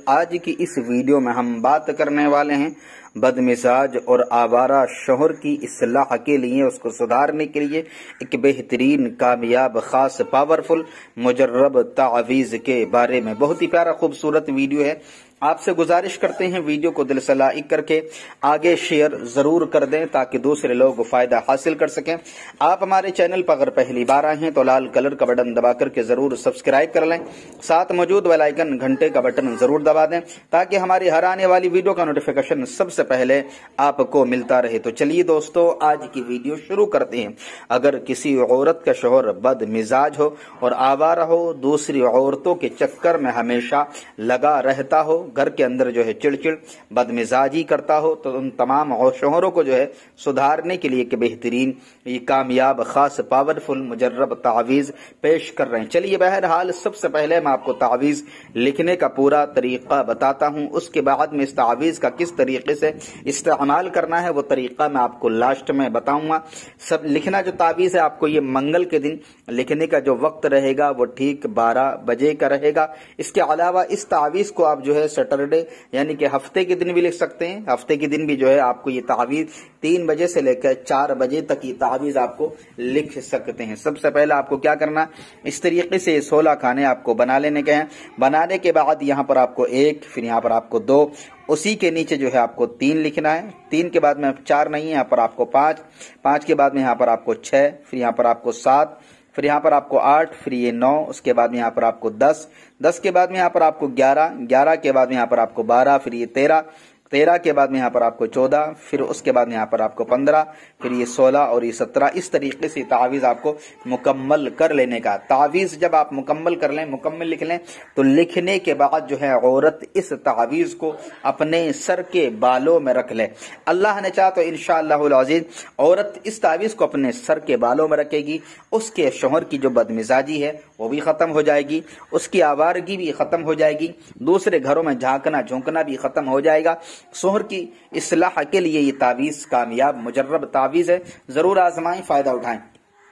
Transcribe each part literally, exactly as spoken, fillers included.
آج کی اس ویڈیو میں ہم بات کرنے والے ہیں بدمزاج اور آوارہ شوہر کی اصلاح کے لیے، اس کو سدھارنے کے لیے ایک بہترین، کامیاب، خاص، پاورفل، مجرب تعویذ کے بارے میں۔ بہت ہی پیارا خوبصورت ویڈیو ہے۔ آپ سے گزارش کرتے ہیں ویڈیو کو دل سے لائک کر کے آگے شیئر ضرور کر دیں تاکہ دوسرے لوگ فائدہ حاصل کر سکیں۔ آپ ہمارے چینل پر اگر پہلی بار آئے ہیں تو لال کلر کا بٹن دبا کر کے ضرور سبسکرائب کر لیں، ساتھ موجود بیل آئیکن گھنٹے کا بٹن ضرور دبا دیں تاکہ ہماری ہر آنے والی ویڈیو کا نوٹیفیکیشن سب سے پہلے آپ کو ملتا رہے۔ تو چلیے دوستو، آج کی ویڈیو شروع کرتے ہیں۔ اگر کسی عورت کا شوہر بد مزاج ہو اور آوارہ ہو، دوسری عورتوں کے چکر میں ہمیشہ لگا رہتا ہو، گھر کے اندر جو ہے چڑچڑ، بد مزاجی کرتا ہو، تو ان تمام شوہروں کو جو ہے سدھارنے کے لیے ایک بہترین، یہ کامیاب، خاص، پاورفل، مجرب تعویذ پیش کر رہے ہیں۔ چلیے بہرحال سب سے پہلے میں آپ کو تعویذ لکھنے کا پورا طریقہ بتاتا ہوں، اس کے بعد میں اس تعویذ کا کس طریقے سے استعمال کرنا ہے وہ طریقہ میں آپ کو لاسٹ میں بتاؤں گا۔ سب لکھنا جو تعویذ ہے آپ کو یہ منگل کے دن لکھنے کا جو وقت رہے گا وہ ٹھیک بارہ بجے کا رہے گا۔ اس کے علاوہ اس تعویذ کو آپ جو ہے سیٹرڈے یعنی کہ ہفتے کے دن بھی لکھ سکتے ہیں۔ ہفتے کے دن بھی جو ہے آپ کو یہ تعویذ تین بجے سے لے کر چار بجے تک یہ تعویذ آپ کو لکھ سکتے ہیں۔ سب سے پہلے آپ کو کیا کرنا، اس طریقے سے یہ سولہ کھانے آپ کو بنا لینے کے ہیں۔ بنانے کے بعد یہاں پر آپ کو ایک، پھر یہاں پر آپ کو دو، اسی کے نیچے جو ہے آپ کو تین لکھنا ہے۔ تین کے بعد میں چار نہیں ہے، یہاں پر آپ کو پانچ، پانچ کے بعد میں یہاں پر آپ کو چھ، پھر یہاں پر آپ کو سات، پھر یہاں پر آپ کو آٹھ، پھر یہ نو، اس کے بعد میں یہاں پر آپ کو دس، دس کے بعد میں یہاں پر آپ کو گیارہ، گیارہ کے بعد میں یہاں پر آپ کو بارہ، پھر یہ تیرہ، تیرہ کے بعد میں یہاں پر آپ کو چودہ، پھر اس کے بعد میں یہاں پر آپ کو پندرہ، پھر یہ سولہ اور یہ سترہ۔ اس طریقے سے تعویذ آپ کو مکمل کر لینے کا۔ تعویذ جب آپ مکمل کر لیں، مکمل لکھ لیں، تو لکھنے کے بعد جو ہے عورت اس تعویذ کو اپنے سر کے بالوں میں رکھ لے۔ اللہ نے چاہا تو انشاءاللہ العزیز عورت اس تعویذ کو اپنے سر کے بالوں میں رکھے گی، اس کے شوہر کی جو بدمزاجی ہے وہ بھی ختم ہو جائے گی، اس کی آوارگی بھی ختم ہو جائے گی، دوسرے گھروں میں جھانکنا جھونکنا بھی ختم ہو جائے گا۔ شوہر کی اصلاح کے لیے یہ تعویذ کامیاب، مجرب تعویذ ہے، ضرور آزمائیں، فائدہ اٹھائیں۔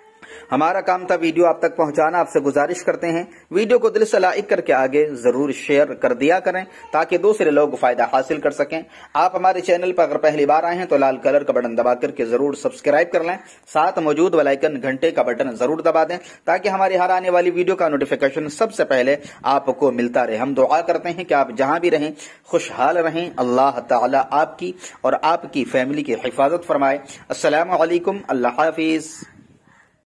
ہمارا کام تھا ویڈیو آپ تک پہنچانا۔ آپ سے گزارش کرتے ہیں ویڈیو کو دل سے لائک کر کے آگے ضرور شیئر کر دیا کریں تاکہ دوسرے لوگ فائدہ حاصل کر سکیں۔ آپ ہمارے چینل پر اگر پہلی بار آئے ہیں تو لال کلر کا بٹن دبا کر کے ضرور سبسکرائب کر لیں، ساتھ موجود بیل آئیکن گھنٹے کا بٹن ضرور دبا دیں تاکہ ہماری ہر آنے والی ویڈیو کا نوٹیفیکیشن سب سے پہلے آپ کو ملتا رہے۔ ہم دعا کرتے ہیں کہ آپ جہاں بھی رہیں خوشحال رہیں، اللہ تعالیٰ آپ کی اور آپ کی فیملی کی حفاظت فرمائے۔ السلام علیکم، اللہ حافظ۔